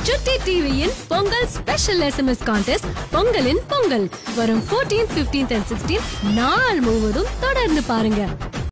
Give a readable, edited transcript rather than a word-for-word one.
சுட்டி டிவியின் Pongal special SMS contest பொங்கலின் பொங்கல் வரும் 14th, 15th and 16th நாள் முழுவதும் தொடர்ந்து பாருங்க.